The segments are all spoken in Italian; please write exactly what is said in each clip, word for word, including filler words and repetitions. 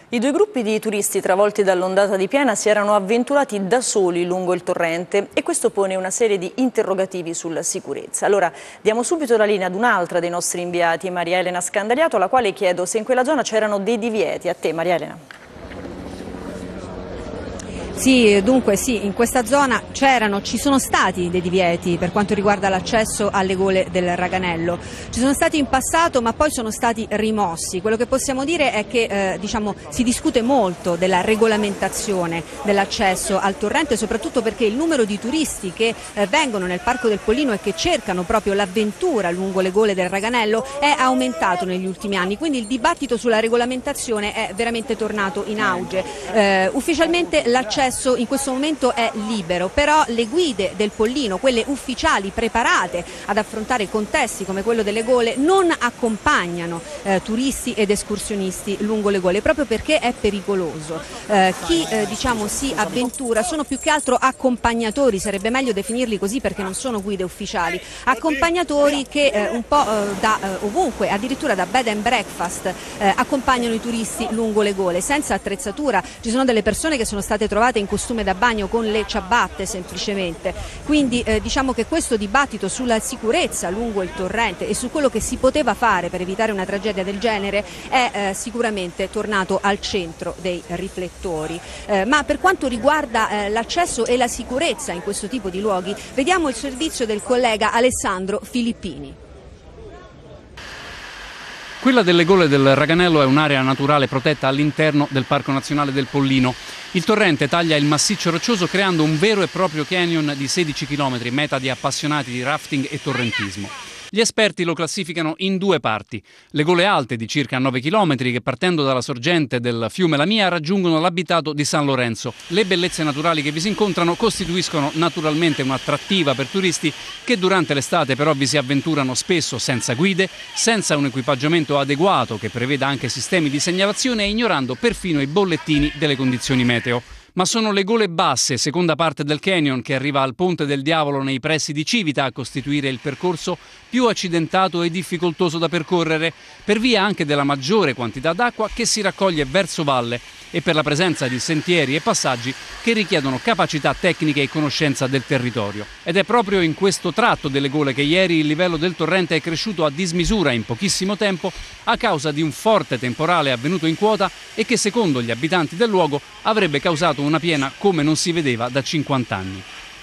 I due gruppi di turisti travolti dall'ondata di piena si erano avventurati da soli lungo il torrente e questo pone una serie di interrogativi sulla sicurezza. Allora diamo subito la linea ad un'altra dei nostri inviati, Maria Elena Scandaliato, alla quale chiedo se in quella zona c'erano dei divieti. A te, Maria Elena. Sì, dunque sì, in questa zona c'erano, ci sono stati dei divieti per quanto riguarda l'accesso alle gole del Raganello. Ci sono stati in passato ma poi sono stati rimossi. Quello che possiamo dire è che eh, diciamo, si discute molto della regolamentazione dell'accesso al torrente, soprattutto perché il numero di turisti che eh, vengono nel Parco del Pollino e che cercano proprio l'avventura lungo le gole del Raganello è aumentato negli ultimi anni, quindi il dibattito sulla regolamentazione è veramente tornato in auge. Eh, ufficialmente l'accesso in questo momento è libero, però le guide del Pollino, quelle ufficiali preparate ad affrontare contesti come quello delle gole, non accompagnano eh, turisti ed escursionisti lungo le gole proprio perché è pericoloso. Eh, chi eh, diciamo si avventura sono più che altro accompagnatori, sarebbe meglio definirli così perché non sono guide ufficiali, accompagnatori che eh, un po' eh, da eh, ovunque, addirittura da bed and breakfast, eh, accompagnano i turisti lungo le gole senza attrezzatura. Ci sono delle persone che sono state trovate in costume da bagno con le ciabatte semplicemente, quindi eh, diciamo che questo dibattito sulla sicurezza lungo il torrente e su quello che si poteva fare per evitare una tragedia del genere è eh, sicuramente tornato al centro dei riflettori. Eh, ma per quanto riguarda eh, l'accesso e la sicurezza in questo tipo di luoghi, vediamo il servizio del collega Alessandro Filippini. Quella delle gole del Raganello è un'area naturale protetta all'interno del Parco Nazionale del Pollino. Il torrente taglia il massiccio roccioso creando un vero e proprio canyon di sedici chilometri, meta di appassionati di rafting e torrentismo. Gli esperti lo classificano in due parti. Le gole alte di circa nove chilometri che partendo dalla sorgente del fiume Lamia raggiungono l'abitato di San Lorenzo. Le bellezze naturali che vi si incontrano costituiscono naturalmente un'attrattiva per turisti che durante l'estate però vi si avventurano spesso senza guide, senza un equipaggiamento adeguato che preveda anche sistemi di segnalazione e ignorando perfino i bollettini delle condizioni meteo. Ma sono le gole basse, seconda parte del canyon, che arriva al Ponte del Diavolo nei pressi di Civita a costituire il percorso più accidentato e difficoltoso da percorrere, per via anche della maggiore quantità d'acqua che si raccoglie verso valle e per la presenza di sentieri e passaggi che richiedono capacità tecniche e conoscenza del territorio. Ed è proprio in questo tratto delle gole che ieri il livello del torrente è cresciuto a dismisura in pochissimo tempo a causa di un forte temporale avvenuto in quota e che secondo gli abitanti del luogo avrebbe causato una piena come non si vedeva da cinquanta anni.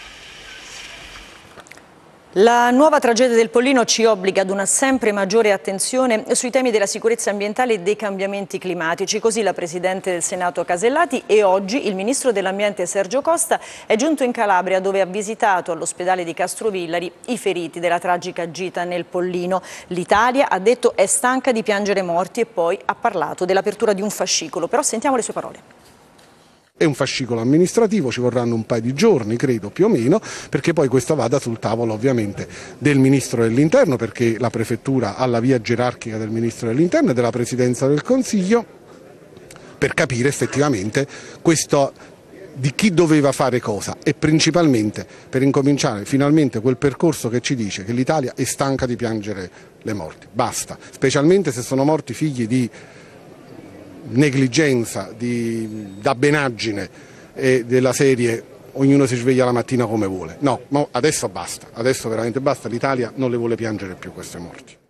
La nuova tragedia del Pollino ci obbliga ad una sempre maggiore attenzione sui temi della sicurezza ambientale e dei cambiamenti climatici. Così la Presidente del Senato Casellati e oggi il Ministro dell'Ambiente Sergio Costa è giunto in Calabria dove ha visitato all'ospedale di Castrovillari i feriti della tragica gita nel Pollino. L'Italia, ha detto, è stanca di piangere morti e poi ha parlato dell'apertura di un fascicolo. Però sentiamo le sue parole. È un fascicolo amministrativo, ci vorranno un paio di giorni, credo, più o meno, perché poi questo vada sul tavolo ovviamente del Ministro dell'Interno, perché la Prefettura ha la via gerarchica del Ministro dell'Interno e della Presidenza del Consiglio, per capire effettivamente questo di chi doveva fare cosa e principalmente per incominciare finalmente quel percorso che ci dice che l'Italia è stanca di piangere le morti. Basta, specialmente se sono morti figli di negligenza, di dabbenaggine e della serie ognuno si sveglia la mattina come vuole. No, no, adesso basta, adesso veramente basta, l'Italia non le vuole piangere più queste morti.